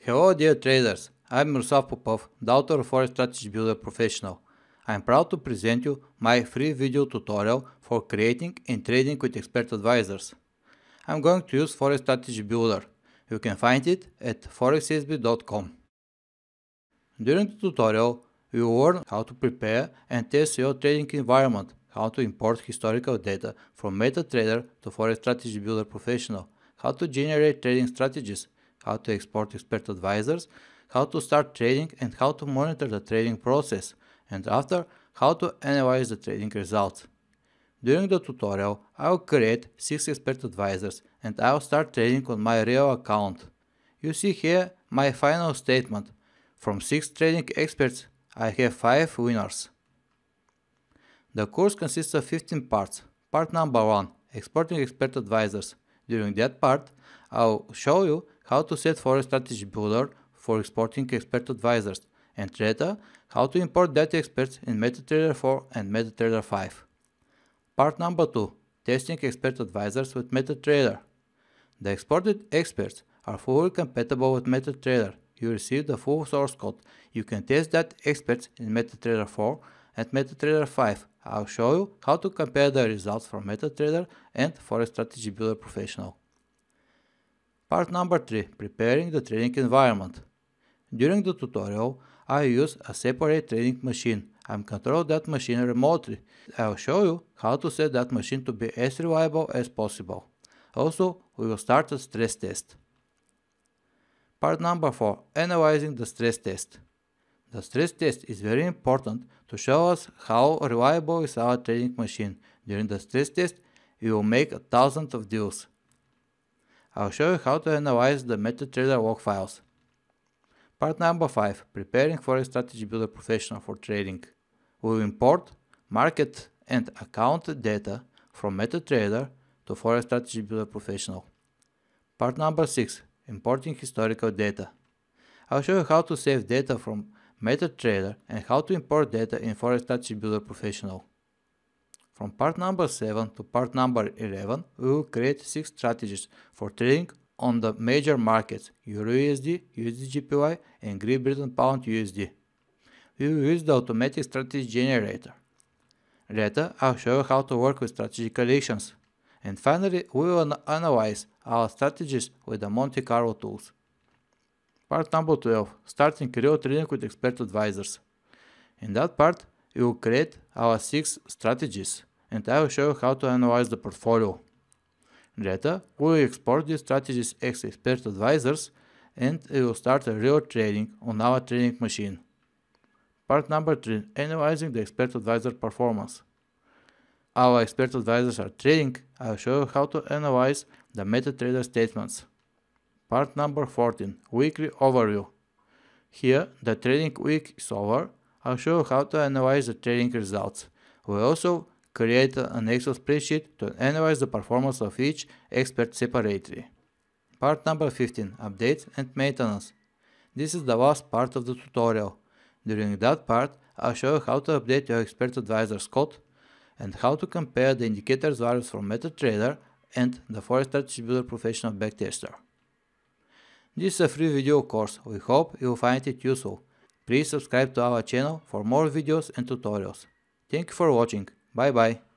Hello dear traders, I'm Miroslav Popov, the author of Forex Strategy Builder Professional. I'm proud to present you my free video tutorial for creating and trading with expert advisors. I'm going to use Forex Strategy Builder. You can find it at forexsb.com. During the tutorial, you will learn how to prepare and test your trading environment, how to import historical data from MetaTrader to Forex Strategy Builder Professional, how to generate trading strategies, how to export expert advisors, how to start trading and how to monitor the trading process, and after, how to analyze the trading results. During the tutorial, I will create 6 expert advisors and I will start trading on my real account. You see here my final statement. From 6 trading experts, I have 5 winners. The course consists of 15 parts. Part number 1, exporting expert advisors. During that part, I'll show you how to set Forex Strategy Builder for exporting expert advisors, and later, how to import data experts in MetaTrader 4 and MetaTrader 5. Part number 2, testing expert advisors with MetaTrader. The exported experts are fully compatible with MetaTrader. You receive the full source code. You can test that experts in MetaTrader 4 and MetaTrader 5. I'll show you how to compare the results from MetaTrader and Forex Strategy Builder Professional. Part number 3, preparing the trading environment. During the tutorial, I use a separate trading machine. I control that machine remotely. I'll show you how to set that machine to be as reliable as possible. Also, we will start a stress test. Part number 4, analyzing the stress test. The stress test is very important to show us how reliable is our trading machine. During the stress test, we will make 1,000 of deals. I'll show you how to analyze the MetaTrader log files. Part number 5, preparing Forex Strategy Builder Professional for trading. We will import market and account data from MetaTrader to Forex Strategy Builder Professional. Part number 6, importing historical data. I'll show you how to save data from MetaTrader and how to import data in Forex Strategy Builder Professional. From part number 7 to part number 11, we will create 6 strategies for trading on the major markets EURUSD, USDJPY and Great Britain Pound USD. We will use the automatic strategy generator. Later, I'll show you how to work with strategy collections. And finally, we will analyze our strategies with the Monte Carlo tools. Part number 12, starting real trading with expert advisors. In that part, we will create our 6 strategies, and I will show you how to analyze the portfolio. Later, we will export these strategies as expert advisors and we will start a real trading on our trading machine. Part number 3, analyzing the expert advisor performance. Our expert advisors are trading. I will show you how to analyze the MetaTrader statements. Part number 14, weekly overview. Here, the trading week is over. I'll show you how to analyze the trading results. We'll also create an Excel spreadsheet to analyze the performance of each expert separately. Part number 15, updates and maintenance. This is the last part of the tutorial. During that part, I'll show you how to update your expert advisor's code and how to compare the indicators values from MetaTrader and the Forex Strategy Builder Professional Backtester. This is a free video course. We hope you will find it useful. Please subscribe to our channel for more videos and tutorials. Thank you for watching. Bye bye.